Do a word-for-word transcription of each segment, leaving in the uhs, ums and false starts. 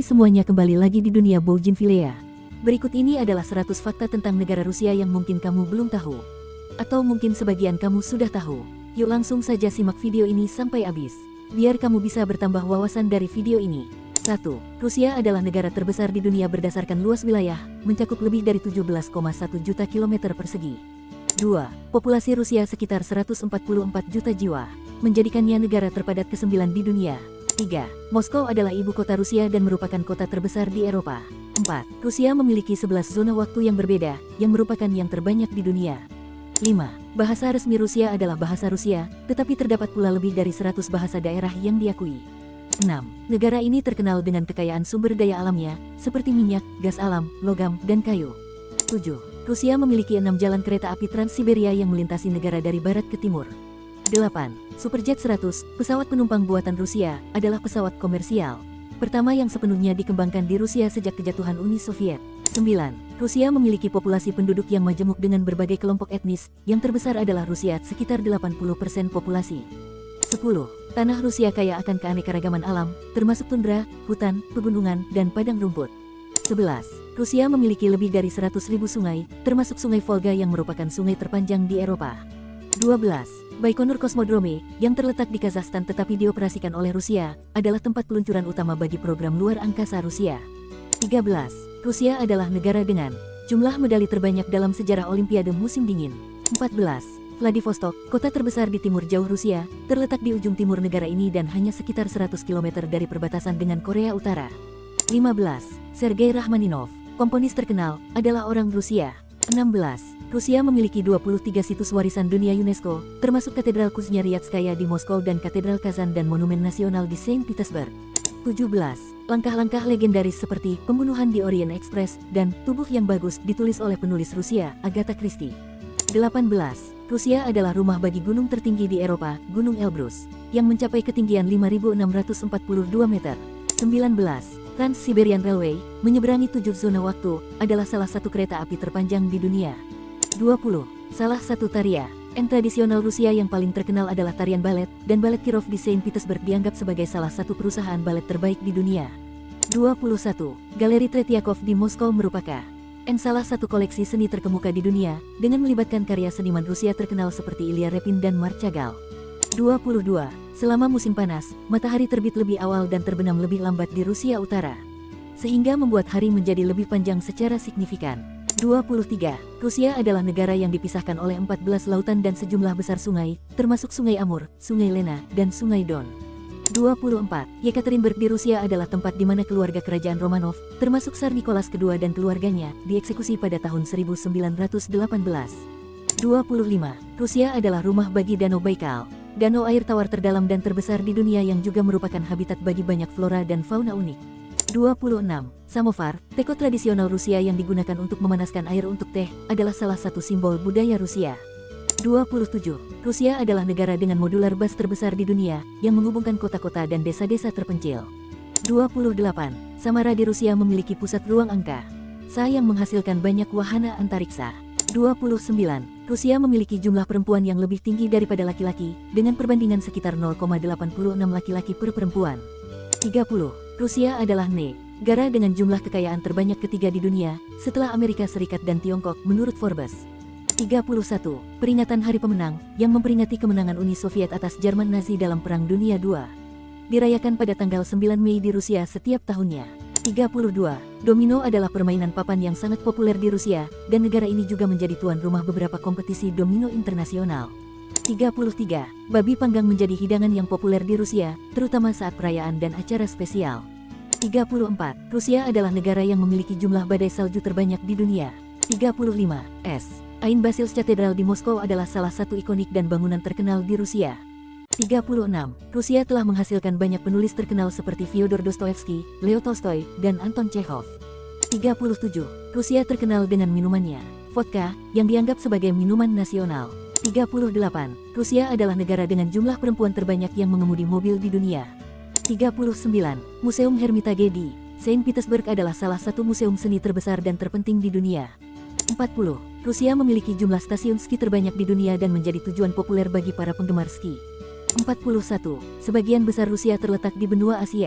semuanya kembali lagi di dunia Bougainvillea. Berikut ini adalah seratus fakta tentang negara Rusia yang mungkin kamu belum tahu. Atau mungkin sebagian kamu sudah tahu. Yuk langsung saja simak video ini sampai habis. Biar kamu bisa bertambah wawasan dari video ini. satu. Rusia adalah negara terbesar di dunia berdasarkan luas wilayah, mencakup lebih dari tujuh belas koma satu juta kilometer persegi. dua. Populasi Rusia sekitar seratus empat puluh empat juta jiwa, menjadikannya negara terpadat kesembilan di dunia. tiga. Moskow adalah ibu kota Rusia dan merupakan kota terbesar di Eropa. empat. Rusia memiliki sebelas zona waktu yang berbeda, yang merupakan yang terbanyak di dunia. lima. Bahasa resmi Rusia adalah bahasa Rusia, tetapi terdapat pula lebih dari seratus bahasa daerah yang diakui. enam. Negara ini terkenal dengan kekayaan sumber daya alamnya, seperti minyak, gas alam, logam, dan kayu. tujuh. Rusia memiliki enam jalan kereta api Trans-Siberia yang melintasi negara dari barat ke timur. delapan. Superjet seratus, pesawat penumpang buatan Rusia, adalah pesawat komersial pertama yang sepenuhnya dikembangkan di Rusia sejak kejatuhan Uni Soviet. sembilan. Rusia memiliki populasi penduduk yang majemuk dengan berbagai kelompok etnis, yang terbesar adalah Rusia sekitar delapan puluh persen populasi. sepuluh. Tanah Rusia kaya akan keanekaragaman alam, termasuk tundra, hutan, pegunungan, dan padang rumput. sebelas. Rusia memiliki lebih dari seratus ribu sungai, termasuk sungai Volga yang merupakan sungai terpanjang di Eropa. dua belas. Baikonur Cosmodrome, yang terletak di Kazakhstan tetapi dioperasikan oleh Rusia, adalah tempat peluncuran utama bagi program luar angkasa Rusia. tiga belas. Rusia adalah negara dengan jumlah medali terbanyak dalam sejarah Olimpiade musim dingin. empat belas. Vladivostok, kota terbesar di timur jauh Rusia, terletak di ujung timur negara ini dan hanya sekitar seratus kilometer dari perbatasan dengan Korea Utara. lima belas. Sergei Rachmaninov, komponis terkenal, adalah orang Rusia. enam belas. Rusia memiliki dua puluh tiga situs warisan dunia UNESCO, termasuk Katedral Kuznyariatskaya di Moskow dan Katedral Kazan dan Monumen Nasional di Saint Petersburg. tujuh belas. Langkah-langkah legendaris seperti pembunuhan di Orient Express dan Tubuh yang Bagus ditulis oleh penulis Rusia, Agatha Christie. delapan belas. Rusia adalah rumah bagi gunung tertinggi di Eropa, Gunung Elbrus, yang mencapai ketinggian lima ribu enam ratus empat puluh dua meter. sembilan belas. Trans-Siberian Railway, menyeberangi tujuh zona waktu, adalah salah satu kereta api terpanjang di dunia. dua puluh. Salah satu tarian tradisional Rusia yang paling terkenal adalah tarian balet, dan Balet Kirov di Saint Petersburg dianggap sebagai salah satu perusahaan balet terbaik di dunia. dua puluh satu. Galeri Tretiakov di Moskow merupakan N salah satu koleksi seni terkemuka di dunia, dengan melibatkan karya seniman Rusia terkenal seperti Ilya Repin dan Mark Chagall. dua puluh dua. Selama musim panas, matahari terbit lebih awal dan terbenam lebih lambat di Rusia Utara, sehingga membuat hari menjadi lebih panjang secara signifikan. dua puluh tiga. Rusia adalah negara yang dipisahkan oleh empat belas lautan dan sejumlah besar sungai, termasuk Sungai Amur, Sungai Lena, dan Sungai Don. dua puluh empat. Yekaterinburg di Rusia adalah tempat di mana keluarga kerajaan Romanov, termasuk Tsar Nicholas kedua dan keluarganya, dieksekusi pada tahun seribu sembilan ratus delapan belas. dua puluh lima. Rusia adalah rumah bagi Danau Baikal, danau air tawar terdalam dan terbesar di dunia yang juga merupakan habitat bagi banyak flora dan fauna unik. dua puluh enam. Samovar, teko tradisional Rusia yang digunakan untuk memanaskan air untuk teh, adalah salah satu simbol budaya Rusia. dua puluh tujuh. Rusia adalah negara dengan modular bus terbesar di dunia, yang menghubungkan kota-kota dan desa-desa terpencil. dua puluh delapan. Samara di Rusia memiliki pusat ruang angkasa yang menghasilkan banyak wahana antariksa. dua puluh sembilan. Rusia memiliki jumlah perempuan yang lebih tinggi daripada laki-laki, dengan perbandingan sekitar nol koma delapan enam laki-laki per perempuan. tiga puluh. Rusia adalah negara dengan jumlah kekayaan terbanyak ketiga di dunia, setelah Amerika Serikat dan Tiongkok menurut Forbes. tiga puluh satu. Peringatan Hari Pemenang, yang memperingati kemenangan Uni Soviet atas Jerman Nazi dalam Perang Dunia kedua, dirayakan pada tanggal sembilan Mei di Rusia setiap tahunnya. tiga puluh dua. Domino adalah permainan papan yang sangat populer di Rusia, dan negara ini juga menjadi tuan rumah beberapa kompetisi domino internasional. tiga puluh tiga. Babi panggang menjadi hidangan yang populer di Rusia, terutama saat perayaan dan acara spesial. tiga puluh empat. Rusia adalah negara yang memiliki jumlah badai salju terbanyak di dunia. tiga puluh lima. S. Ain Basil's Cathedral di Moskow adalah salah satu ikonik dan bangunan terkenal di Rusia. tiga puluh enam. Rusia telah menghasilkan banyak penulis terkenal seperti Fyodor Dostoevsky, Leo Tolstoy, dan Anton Chekhov. tiga puluh tujuh. Rusia terkenal dengan minumannya, vodka, yang dianggap sebagai minuman nasional. tiga puluh delapan. Rusia adalah negara dengan jumlah perempuan terbanyak yang mengemudi mobil di dunia. tiga puluh sembilan. Museum Hermitage di Saint Petersburg adalah salah satu museum seni terbesar dan terpenting di dunia. empat puluh. Rusia memiliki jumlah stasiun ski terbanyak di dunia dan menjadi tujuan populer bagi para penggemar ski. empat puluh satu. Sebagian besar Rusia terletak di benua Asia.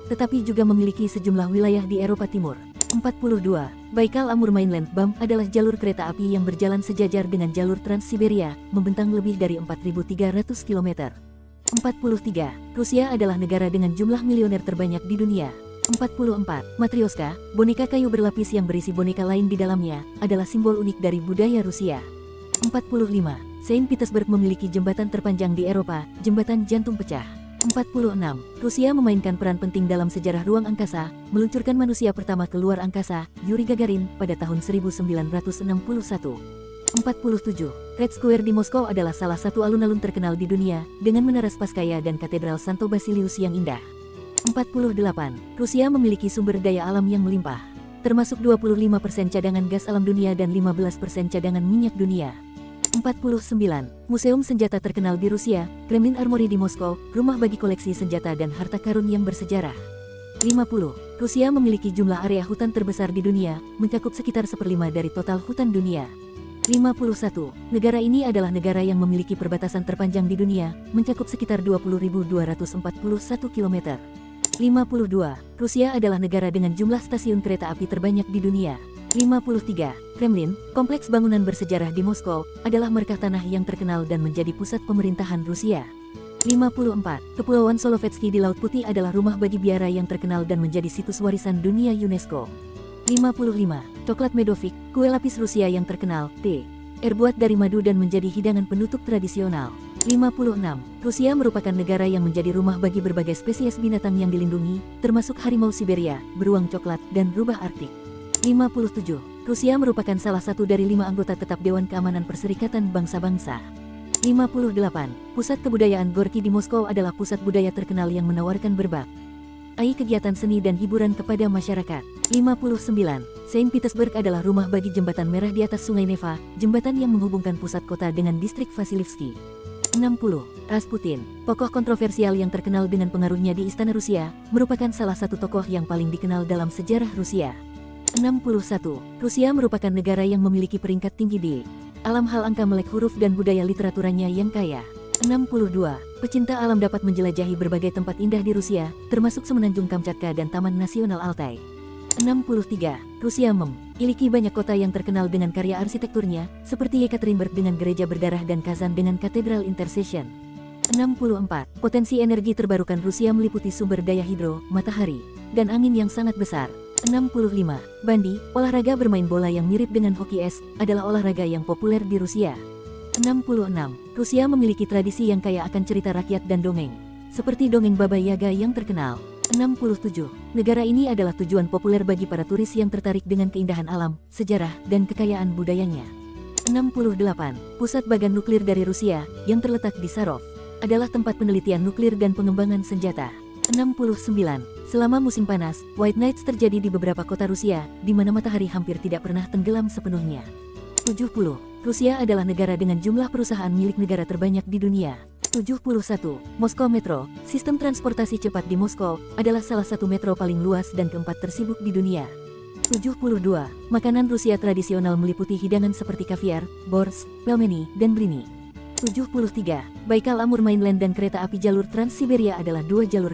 tetapi juga memiliki sejumlah wilayah di Eropa Timur. empat puluh dua. Baikal-Amur Mainland B A M adalah jalur kereta api yang berjalan sejajar dengan jalur Trans-Siberia, membentang lebih dari empat ribu tiga ratus kilometer. empat puluh tiga. Rusia adalah negara dengan jumlah milioner terbanyak di dunia. empat puluh empat. Matryoshka, boneka kayu berlapis yang berisi boneka lain di dalamnya, adalah simbol unik dari budaya Rusia. empat puluh lima. Saint Petersburg memiliki jembatan terpanjang di Eropa, jembatan jantung pecah. empat puluh enam. Rusia memainkan peran penting dalam sejarah ruang angkasa, meluncurkan manusia pertama ke luar angkasa, Yuri Gagarin, pada tahun seribu sembilan ratus enam puluh satu. empat puluh tujuh. Red Square di Moskow adalah salah satu alun-alun terkenal di dunia, dengan menara Spasskaya dan Katedral Santo Basilius yang indah. empat puluh delapan. Rusia memiliki sumber daya alam yang melimpah, termasuk dua puluh lima persen cadangan gas alam dunia dan lima belas persen cadangan minyak dunia. empat puluh sembilan. Museum senjata terkenal di Rusia, Kremlin Armory di Moskow, rumah bagi koleksi senjata dan harta karun yang bersejarah. lima puluh. Rusia memiliki jumlah area hutan terbesar di dunia, mencakup sekitar seperlima dari total hutan dunia. lima puluh satu. Negara ini adalah negara yang memiliki perbatasan terpanjang di dunia, mencakup sekitar dua puluh ribu dua ratus empat puluh satu kilometer. lima puluh dua. Rusia adalah negara dengan jumlah stasiun kereta api terbanyak di dunia. lima puluh tiga. Kremlin, kompleks bangunan bersejarah di Moskow, adalah markah tanah yang terkenal dan menjadi pusat pemerintahan Rusia. lima puluh empat. Kepulauan Solovetsky di Laut Putih adalah rumah bagi biara yang terkenal dan menjadi situs warisan dunia UNESCO. lima puluh lima. Coklat Medovik, kue lapis Rusia yang terkenal, T. Terbuat dari madu dan menjadi hidangan penutup tradisional. lima puluh enam. Rusia merupakan negara yang menjadi rumah bagi berbagai spesies binatang yang dilindungi, termasuk harimau Siberia, beruang coklat, dan rubah Arktik. lima puluh tujuh. Rusia merupakan salah satu dari lima anggota tetap Dewan Keamanan Perserikatan Bangsa-Bangsa. lima puluh delapan. Pusat kebudayaan Gorki di Moskow adalah pusat budaya terkenal yang menawarkan berbagai kegiatan seni dan hiburan kepada masyarakat. lima puluh sembilan. Saint Petersburg adalah rumah bagi jembatan merah di atas Sungai Neva, jembatan yang menghubungkan pusat kota dengan distrik Vasilivsky. enam puluh. Rasputin, tokoh kontroversial yang terkenal dengan pengaruhnya di istana Rusia, merupakan salah satu tokoh yang paling dikenal dalam sejarah Rusia. enam puluh satu. Rusia merupakan negara yang memiliki peringkat tinggi di alam hal angka melek huruf dan budaya literaturanya yang kaya. enam puluh dua. Pecinta alam dapat menjelajahi berbagai tempat indah di Rusia, termasuk Semenanjung Kamchatka dan Taman Nasional Altai. enam puluh tiga. Rusia memiliki banyak kota yang terkenal dengan karya arsitekturnya, seperti Yekaterinburg dengan gereja berdarah dan Kazan dengan katedral Intercession. enam puluh empat. Potensi energi terbarukan Rusia meliputi sumber daya hidro, matahari, dan angin yang sangat besar. enam puluh lima. Bandy, olahraga bermain bola yang mirip dengan hoki es, adalah olahraga yang populer di Rusia. enam puluh enam. Rusia memiliki tradisi yang kaya akan cerita rakyat dan dongeng, seperti dongeng Baba Yaga yang terkenal. enam puluh tujuh. Negara ini adalah tujuan populer bagi para turis yang tertarik dengan keindahan alam, sejarah, dan kekayaan budayanya. enam puluh delapan. Pusat bagan nuklir dari Rusia, yang terletak di Sarov, adalah tempat penelitian nuklir dan pengembangan senjata. enam puluh sembilan. Selama musim panas, White Nights terjadi di beberapa kota Rusia, di mana matahari hampir tidak pernah tenggelam sepenuhnya. tujuh puluh. Rusia adalah negara dengan jumlah perusahaan milik negara terbanyak di dunia. tujuh puluh satu. Moskow Metro, sistem transportasi cepat di Moskow, adalah salah satu metro paling luas dan keempat tersibuk di dunia. tujuh puluh dua. Makanan Rusia tradisional meliputi hidangan seperti kaviar, borscht, pelmeni, dan blini. tujuh puluh tiga. Baikal-Amur Mainland dan kereta api jalur Trans-Siberia adalah dua jalur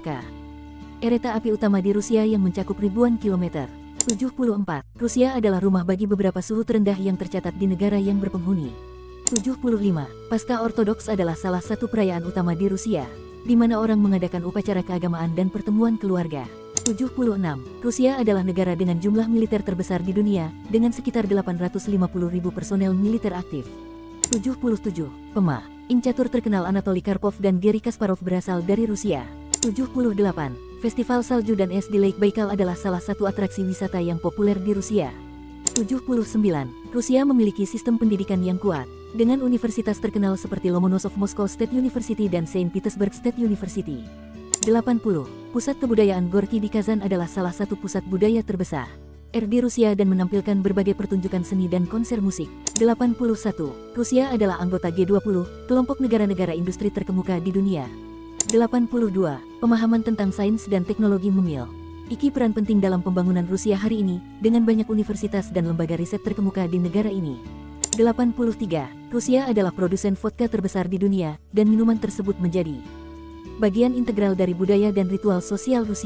kereta api utama di Rusia yang mencakup ribuan kilometer. tujuh puluh empat. Rusia adalah rumah bagi beberapa suhu terendah yang tercatat di negara yang berpenghuni. tujuh puluh lima. Paskah Ortodoks adalah salah satu perayaan utama di Rusia, di mana orang mengadakan upacara keagamaan dan pertemuan keluarga. tujuh puluh enam. Rusia adalah negara dengan jumlah militer terbesar di dunia, dengan sekitar delapan ratus lima puluh ribu personel militer aktif. tujuh puluh tujuh. Pemain catur terkenal Anatoly Karpov dan Garry Kasparov berasal dari Rusia. tujuh puluh delapan. Festival salju dan es di Lake Baikal adalah salah satu atraksi wisata yang populer di Rusia. tujuh puluh sembilan. Rusia memiliki sistem pendidikan yang kuat, dengan universitas terkenal seperti Lomonosov Moscow State University dan Saint Petersburg State University. delapan puluh. Pusat kebudayaan Gorki di Kazan adalah salah satu pusat budaya terbesar di Rusia dan menampilkan berbagai pertunjukan seni dan konser musik. delapan puluh satu. Rusia adalah anggota G dua puluh, kelompok negara-negara industri terkemuka di dunia. delapan puluh dua. Pemahaman tentang sains dan teknologi memiliki peran penting dalam pembangunan Rusia hari ini, dengan banyak universitas dan lembaga riset terkemuka di negara ini. delapan puluh tiga. Rusia adalah produsen vodka terbesar di dunia, dan minuman tersebut menjadi bagian integral dari budaya dan ritual sosial Rusia.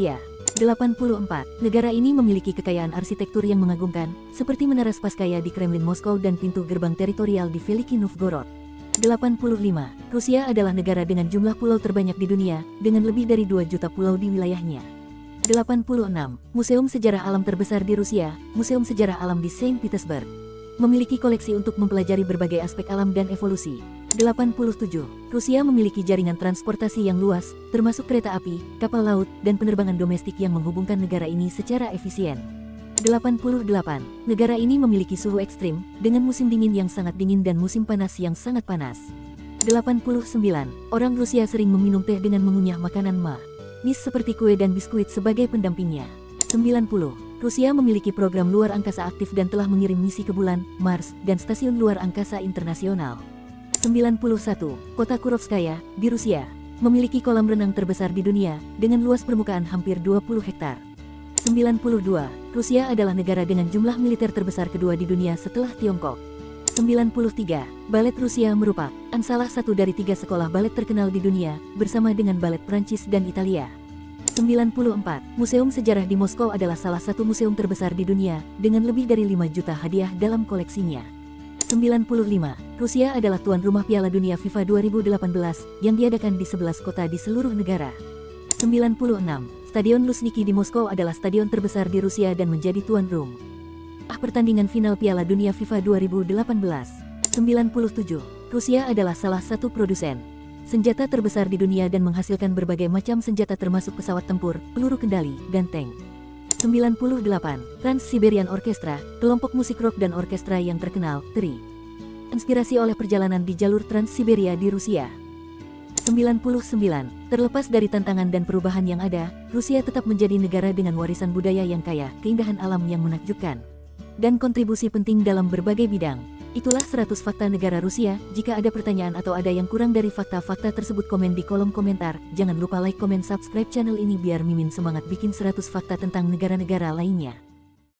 delapan puluh empat. Negara ini memiliki kekayaan arsitektur yang mengagumkan, seperti Menara Spasskaya di Kremlin Moskow dan pintu gerbang teritorial di Veliki Novgorod. delapan puluh lima. Rusia adalah negara dengan jumlah pulau terbanyak di dunia, dengan lebih dari dua juta pulau di wilayahnya. delapan puluh enam. Museum Sejarah Alam terbesar di Rusia, Museum Sejarah Alam di Saint Petersburg. Memiliki koleksi untuk mempelajari berbagai aspek alam dan evolusi. delapan puluh tujuh. Rusia memiliki jaringan transportasi yang luas, termasuk kereta api, kapal laut, dan penerbangan domestik yang menghubungkan negara ini secara efisien. delapan puluh delapan. Negara ini memiliki suhu ekstrim, dengan musim dingin yang sangat dingin dan musim panas yang sangat panas. delapan puluh sembilan. Orang Rusia sering meminum teh dengan mengunyah makanan ma nis seperti kue dan biskuit sebagai pendampingnya. sembilan puluh. Rusia memiliki program luar angkasa aktif dan telah mengirim misi ke bulan, Mars, dan stasiun luar angkasa internasional. sembilan puluh satu. Kota Kurovskaya, di Rusia, memiliki kolam renang terbesar di dunia, dengan luas permukaan hampir dua puluh hektar. sembilan puluh dua. Rusia adalah negara dengan jumlah militer terbesar kedua di dunia setelah Tiongkok. sembilan puluh tiga. Balet Rusia merupakan salah satu dari tiga sekolah balet terkenal di dunia, bersama dengan balet Prancis dan Italia. sembilan puluh empat. Museum Sejarah di Moskow adalah salah satu museum terbesar di dunia, dengan lebih dari lima juta hadiah dalam koleksinya. sembilan puluh lima. Rusia adalah tuan rumah Piala Dunia FIFA dua ribu delapan belas, yang diadakan di sebelas kota di seluruh negara. sembilan puluh enam. Stadion Luzhniki di Moskow adalah stadion terbesar di Rusia dan menjadi tuan rumah ah pertandingan final Piala Dunia FIFA dua ribu delapan belas. sembilan puluh tujuh. Rusia adalah salah satu produsen senjata terbesar di dunia dan menghasilkan berbagai macam senjata termasuk pesawat tempur, peluru kendali, dan tank. sembilan puluh delapan. Trans-Siberian Orchestra, kelompok musik rock dan orkestra yang terkenal, terinspirasi oleh perjalanan di jalur Trans-Siberia di Rusia. sembilan puluh sembilan. Terlepas dari tantangan dan perubahan yang ada, Rusia tetap menjadi negara dengan warisan budaya yang kaya, keindahan alam yang menakjubkan, dan kontribusi penting dalam berbagai bidang. Itulah seratus fakta negara Rusia. Jika ada pertanyaan atau ada yang kurang dari fakta-fakta tersebut, komen di kolom komentar. Jangan lupa like, komen, subscribe channel ini biar Mimin semangat bikin seratus fakta tentang negara-negara lainnya.